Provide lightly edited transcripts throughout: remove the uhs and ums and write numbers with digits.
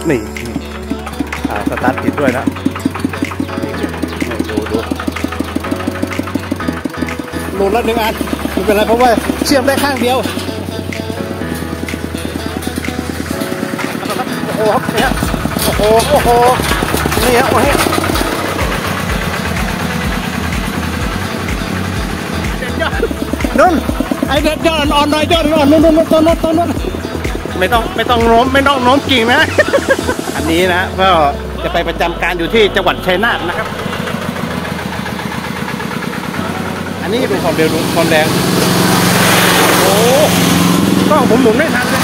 นี่สตาร์ทติดด้วยนะดูหลุดละ1 อันไม่เป็นไรเพราะว่าเชื่อมได้ข้างเดียวโอ้โหเนี่ยโอ้โหนี่ฮะโอ้โหนุ่นไอเด็ดยอดอ่อนหน่อยยอดอ่อนนุ่นต้นไม่ต้องโน้มกิ่งนะ อันนี้นะก็จะไปประจำการอยู่ที่จังหวัดชัยนาทนะครับอันนี้เป็นความเร็วความแรงโอ้ก็ผมหมุนไม่ทันเลย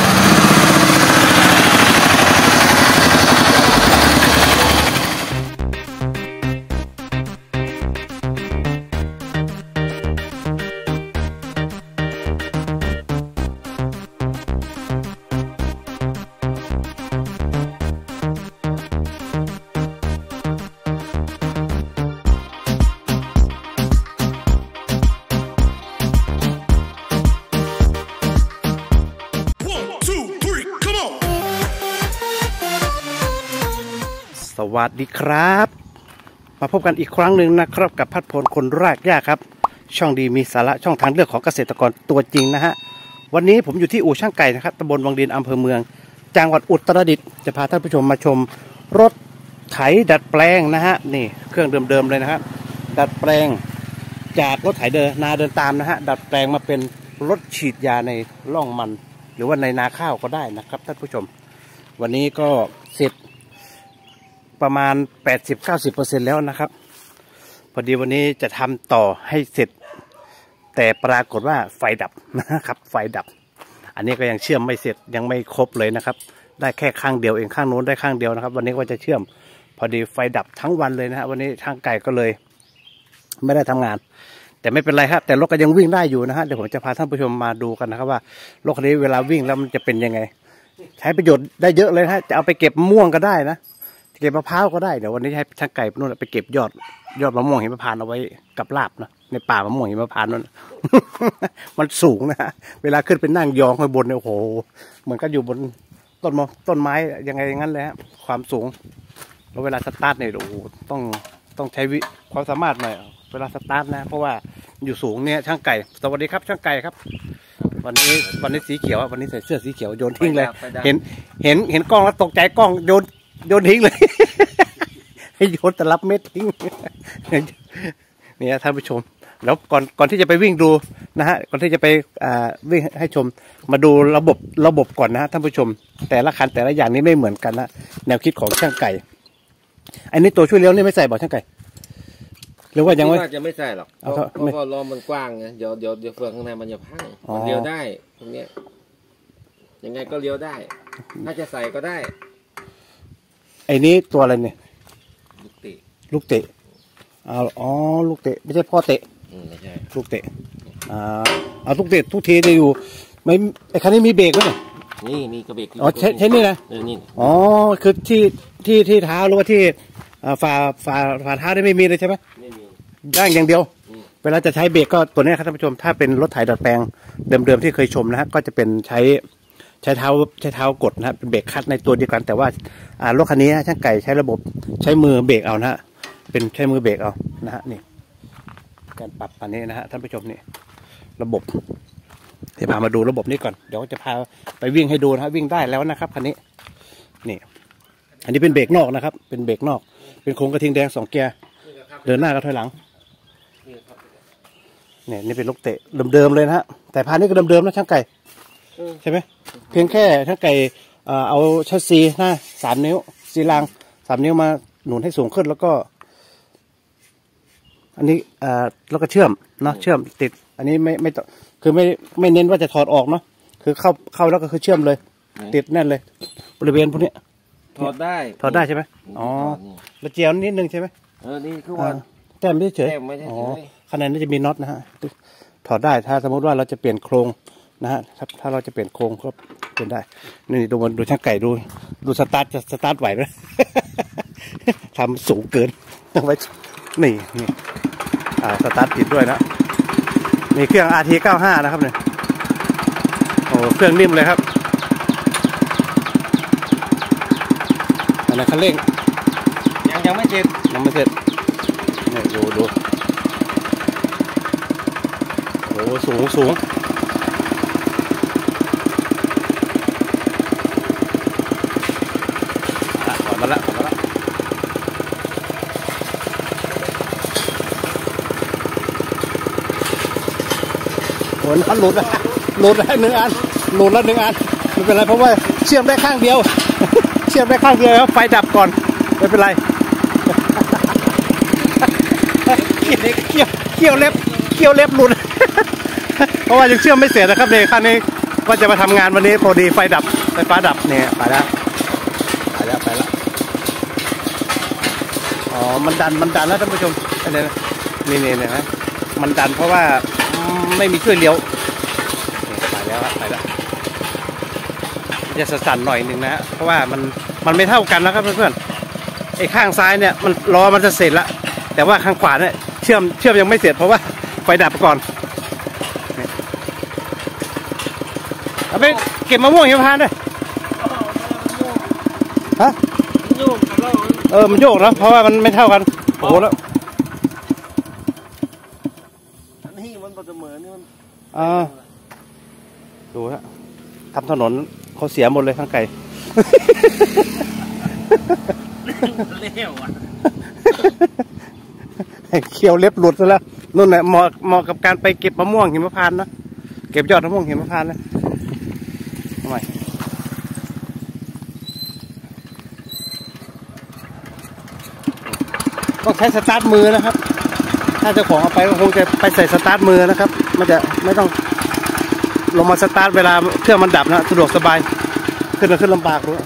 สวัสดีครับมาพบกันอีกครั้งหนึ่งนะครับกับพัดพลคนรากหญ้าครับช่องดีมีสาระช่องทางเลือกของเกษตรกรตัวจริงนะฮะวันนี้ผมอยู่ที่อู่ช่างไก่นะครับตำบลวังดินอำเภอเมืองจังหวัดอุตรดิตถ์จะพาท่านผู้ชมมาชมรถไถดัดแปลงนะฮะนี่เครื่องเดิมๆเลยนะครับดัดแปลงจากรถไถเดินตามนะฮะดัดแปลงมาเป็นรถฉีดยาในร่องมันหรือว่าในนาข้าวก็ได้นะครับท่านผู้ชมวันนี้ก็เสร็จประมาณ 80-90% แล้วนะครับพอดีวันนี้จะทำต่อให้เสร็จแต่ปรากฏว่าไฟดับนะครับไฟดับอันนี้ก็ยังเชื่อมไม่เสร็จยังไม่ครบเลยนะครับได้แค่ข้างเดียวเองข้างโน้นได้ข้างเดียวนะครับวันนี้ก็จะเชื่อมพอดีไฟดับทั้งวันเลยนะฮะวันนี้ทางไก่ก็เลยไม่ได้ทำงานแต่ไม่เป็นไรครับแต่รถก็ยังวิ่งได้อยู่นะฮะเดี๋ยวผมจะพาท่านผู้ชมมาดูกันนะครับว่ารถคันนี้เวลาวิ่งแล้วมันจะเป็นยังไงใช้ประโยชน์ได้เยอะเลยฮะจะเอาไปเก็บม่วงก็ได้นะเก็บมะพร้าวก็ได้เดี๋ยววันนี้ให้ช่างไก่นู่นไปเก็บยอดมะม่วงหิมพานต์เอาไว้กับลาบนะในป่ามะม่วงหิมพานต์นั่น มันสูงนะฮะเวลาขึ้นไปนั่งยองข้างบนเนี่ยโอ้โหเหมือนก็อยู่บนต้นไม้ยังไงอย่างนั้นเลยฮะความสูงแล้วเวลาสตาร์ทเนี่ยโอ้โหต้องใช้ความสามารถหน่อยเวลาสตาร์ทนะเพราะว่าอยู่สูงเนี่ยช่างไก่สวัสดีครับช่างไก่ครับวันนี้สีเขียววันนี้ใส่เสื้อสีเขียวโยนทิ้งเลยเห็นกล้องแล้วตกใจกล้องโยนทิ้งเลย ให้โยนแต่รับเม็ดทิ้งเนี่ยท่านผู้ชมแล้วก่อนที่จะไปวิ่งดูนะฮะก่อนที่จะไปวิ่งให้ชมมาดูระบบก่อนนะฮะท่านผู้ชมแต่ละคันแต่ละอย่างนี้ไม่เหมือนกันนะแนวคิดของช่างไก่อันนี้ตัวช่วยเลี้ยวนี่ไม่ใส่บอกช่างไก่หรือว่ายังจะไม่ใส่หรอกเพราะล้อมันกว้างไงเดี๋ยวเฟืองข้างในมันจะพังมันเลี้ยวได้ตรงนี้ยังไงก็เลี้ยวได้ถ้าจะใส่ก็ได้ไอ้นี้ตัวอะไรเนี่ยลูกเตะอ๋อลูกเตะไม่ใช่พ่อเตะไม่ใช่ลูกเตะเอาลูกเตะทุกทีจะอยู่ไม่ไอ้คันนี้มีเบรกไหมนี่มีกระเบรกอ๋อใช่นี่นะนี่อ๋อคือที่เท้าหรือว่าที่ฝ่าเท้าได้ไม่มีเลยใช่ไหมไม่มีย่างอย่างเดียวเวลาจะใช้เบรกก็ตัวนี้ครับท่านผู้ชมถ้าเป็นรถไถดัดแปลงเดิมๆที่เคยชมนะฮะก็จะเป็นใช้เท้ากดนะเป็นเบรกคัดในตัวเดียวกันแต่ว่ารถคันนี้ช่างไก่ใช้ระบบใช้มือเบรกเอานะฮะเป็นใช้มือเบรกเอานะฮะนี่การปรับอันนี้นะฮะท่านผู้ชมนี่ระบบเดี๋ยวพามาดูระบบนี้ก่อนเดี๋ยวจะพาไปวิ่งให้ดูนะฮะวิ่งได้แล้วนะครับคันนี้นี่อันนี้เป็นเบรกนอกนะครับเป็นเบรกนอกเป็นโครงกระทิงแดง2 เกียร์เดินหน้ากับถอยหลังเนี่ยนี่เป็นลูกเตะเดิมๆเลยนะฮะแต่พานี่ก็เดิมๆนะช่างไก่ใช่ไหมเพียงแค่ช่างไก่เอาชัสซีหน้า3 นิ้วซีราง3 นิ้วมาหนุนให้สูงขึ้นแล้วก็อันนี้แล้วก็เชื่อมเนาะเชื่อมติดอันนี้ไม่ต้องคือไม่เน้นว่าจะถอดออกเนาะคือเข้าแล้วก็คือเชื่อมเลยติดแน่นเลยบริเวณพวกนี้ถอดได้ใช่ไหมอ๋อแล้วเจียวนิดนึงใช่ไหมนี่คือว่าแต้มไม่เฉยอ๋อขนาดนี้จะมีน็อตนะฮะถอดได้ถ้าสมมติว่าเราจะเปลี่ยนโครงนะฮะถ้าเราจะเปลี่ยนโครงก็เป็นได้นี่ดูช่างไก่ดูสตาร์ทไหวไหม ทำสูงเกินไว้นี่สตาร์ทติดด้วยนะนี่เครื่อง RT95 นะครับเนี่ยโอ้เครื่องนิ่มเลยครับนะคันเร่งยังไม่เสร็จเนี่ยดูโอ้สูงถอนมาละโอ้ยหลุดได้1 อันหลุดละ1 อันไม่เป็นไรเพราะว่าเชื่อมได้ข้างเดียวครับไฟดับก่อนไม่เป็นไรเกี่ยวเล็บหลุดเพราะว่ายังเชื่อมไม่เสร็จนะครับเนี่ยคันนี้ก็จะมาทำงานวันนี้พอดีไฟฟ้าดับเนี่ยไปแล้วอ๋อมันดันแล้วท่านผู้ชมนี่นะมันดันเพราะว่าไม่มีช่วยเลี้ยวไปแล้วจะสั่นหน่อยนึงนะเพราะว่ามันไม่เท่ากันนะครับเพื่อนๆไอ้ข้างซ้ายเนี่ยมันล้อมันจะเสร็จแล้วแต่ว่าข้างขวาเนี่ยเชื่อมยังไม่เสร็จเพราะว่าไฟดับก่อนเอาไปเก็บมะม่วงหิมพานต์ด้วยฮะมันโยกแล้วเพราะว่ามันไม่เท่ากันโอ้โหแล้วนี่มันเสมอนี่มันดูฮะทำถนนเขาเสียหมดเลยทั้งไก่เลี้ยวอ่ะเขียวเล็บหลุดซะแล้วนู่นแหละเหมาะกับการไปเก็บมะม่วงหิมพานต์นะเก็บยอดมะม่วงหิมพานต์นะทำไมต้องใช้สตาร์ทมือนะครับถ้าเจ้าของเอาไปก็คงจะไปใส่สตาร์ทมือนะครับมันจะไม่ต้องลงมาสตาร์ทเวลาเครื่องมันดับนะสะดวกสบายขึ้นลำบากด้วย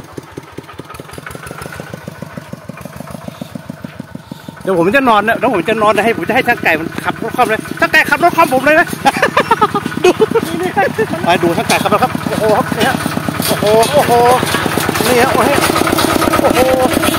เดี๋ยวผมจะนอนนะผมจะให้ช่างไก่มันขับรถคอมเลยช่างไก่ขับรถคอมผมเลยนะดูช่างไก่ขับรถครับโอ้โหเนี่ยโอ้โหนี่ฮะโอ้โห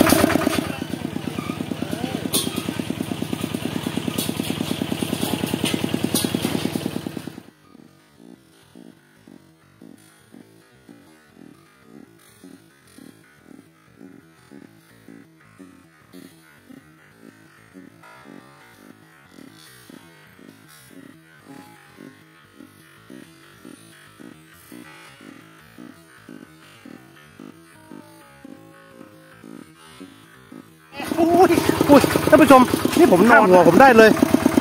อุ้ยท่านผู้ชมนี่ผมนอนหัวผมได้เลย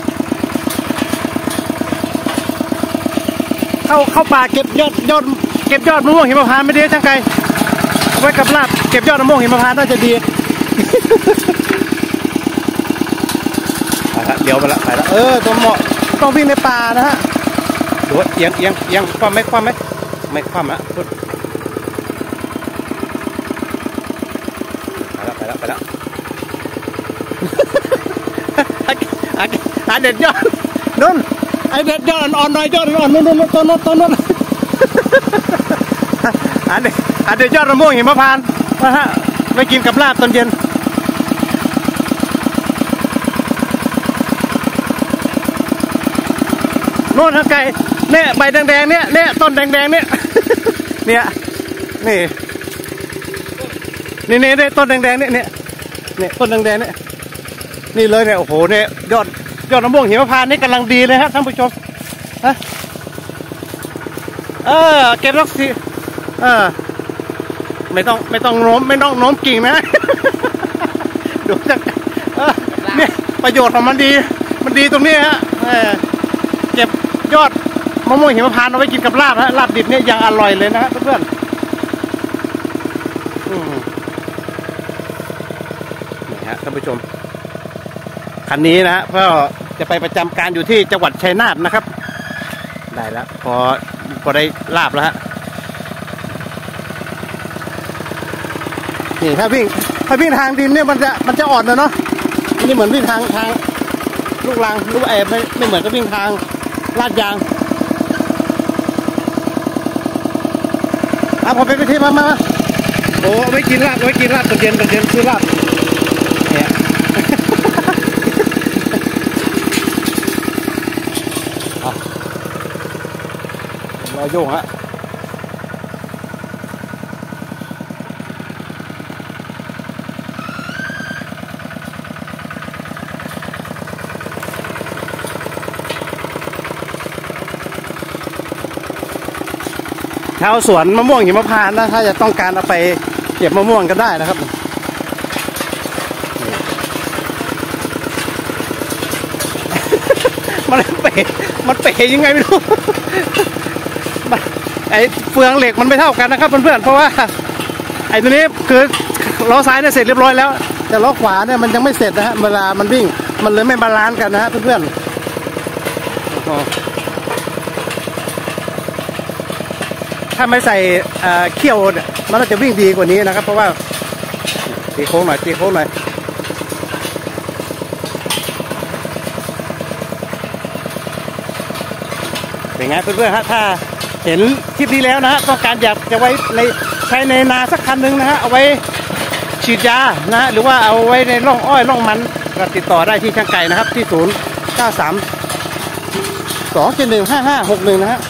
เข้าป่าเก็บยอดมะม่วงหิมพานต์ไม่ดีช่างไก่ไว้กับลาบเก็บยอดมะม่วงหิมพานต์น่าจะดีเดี๋ยวไปละตัวเหมาะต้องวิ่งในป่านะฮะดูเอียงคว่ำไหมไม่คว่ำละไปแล้วเด็ดยอดนู่นไอเด็ดยอดอ่อนหน่อยยอดอ่อนนู่นต้นนู่นเด็ดยอดมะม่วงหิมพานต์นะฮะไปกินกับลาบตอนเย็นนู่นทางไกลเนี่ยใบแดงๆเนี่ยต้นแดงๆเนี่ยนี่ต้นแดงๆเนี่ยต้นแดงๆเนี่ยนี่เลยเนี่ยโอ้โหเนี่ยยอดมะม่วงหิมพานต์นี่กำลังดีเลยฮะท่านผู้ชมฮะเก็บล็อกสิไม่ต้องโน้มกิ่งนะดูจากเนี่ยประโยชน์ของมันดีตรงนี้ฮะเก็บยอดมะม่วงหิมพานต์เอาไว้กินกับลาบฮะลาบดิบเนี่ยยังอร่อยเลยนะฮะเพื่อนนี่ฮะท่านผู้ชมคันนี้นะฮะก็จะไปประจำการอยู่ที่จังหวัดชัยนาทนะครับได้แล้วพอได้ลาบแล้วฮะนี่ถ้าวิ่งทางดินเนี่ยมันจะอ่อนนะเนาะนี่เหมือนวิ่งทางลูกรังไม่เหมือนกับวิ่งทางลาดยางพอไปที่มาโอ้ไม่กินลาบตอนเย็นซื้อลาบเนี่ยรอโยงฮะาวสวนมะม่วงหิมพานต์นะถ้าจะต้องการเอาไปเก็บมะม่วงก็ได้นะครับมันเป๋ยังไงไม่รู้ไอ้เฟืองเหล็กมันไม่เท่ากันนะครับเพื่อนๆเพราะว่าไอ้ตัวนี้คือล้อซ้ายเนี่ยเสร็จเรียบร้อยแล้วแต่ล้อขวาเนี่ยมันยังไม่เสร็จนะฮะเวลามันวิ่งมันเลยไม่บาลานซ์กันนะฮะเพื่อนๆถ้าไม่ใส่เขี้ยวเนี่ยมันจะวิ่งดีกว่านี้นะครับเพราะว่าตีโค้งหน่อยตีโค้งหน่อยเป็นไงเพื่อนๆฮะถ้าเห็นคลิปนี้แล้วนะฮะต้องการอยากจะไว้ในใช้ในนาสักคันหนึ่งนะฮะเอาไว้ฉีดยานะหรือว่าเอาไว้ในร่องอ้อยร่องมันก็ติดต่อได้ที่ช่างไก่นะครับที่093-271-5561นะฮะ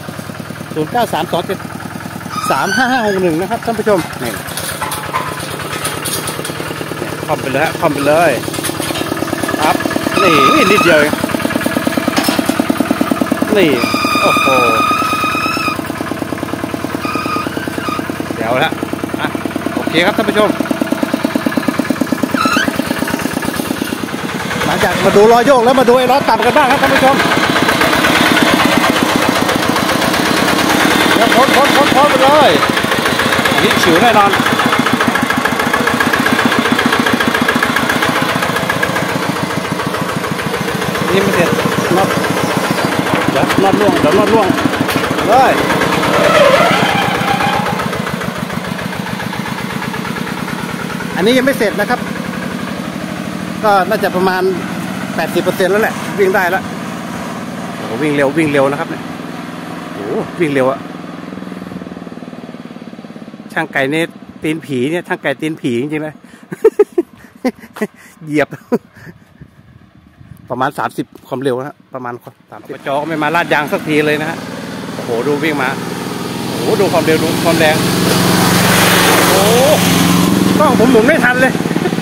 093-273-5561นะครับท่านผู้ชมนี่คอมไปเลยฮะคอมไปเลยครับนี่นิดเดียวเองนี่โอ้โหเดี๋ยวละโอเคครับท่านผู้ชมหลังจากมาดูล้อโยกแล้วมาดูไอ้ล้อต่ำกันบ้างครับท่านผู้ชมเดี๋ยวพ้นไปเลยอันนี้ฉิวแน่นอนนี่ไม่เสร็จน็อตเดี๋ยวน็อตล่วงเลยอันนี้ยังไม่เสร็จนะครับก็น่าจะประมาณ 80% แล้วแหละวิ่งได้แล้วโอ้วิ่งเร็วนะครับเนี่ยโอ้วิ่งเร็วอะช่างไก่เนี่ยตีนผีเนี่ยช่างไก่ตีนผีจริงๆเลย เหยียบประมาณ30ความเร็วนะประมาณ30จอก็ไม่มาลาดยางสักทีเลยนะฮะโอ้โหดูวิ่งมาโอ้โหดูความเร็วดูความแรงโอ้กล้องผมหมุนไม่ทันเลย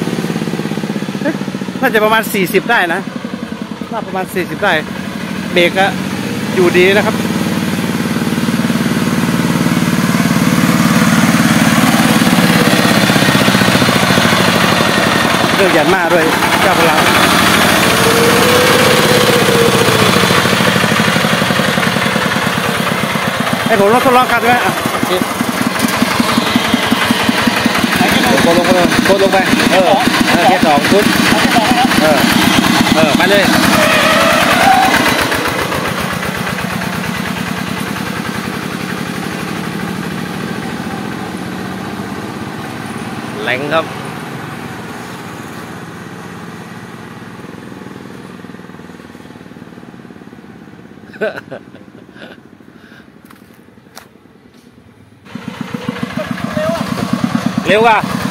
น่าจะประมาณ40ได้นะน่าประมาณ40ได้เบรกอะอยู่ดีนะครับเรื่องยันมาด้วยเจ้าพลังให้ผมทดลองขับด้วยอ่ะโคลงไปเกียร์2ชุดไปเลยแรงครับเร็วอ่ะ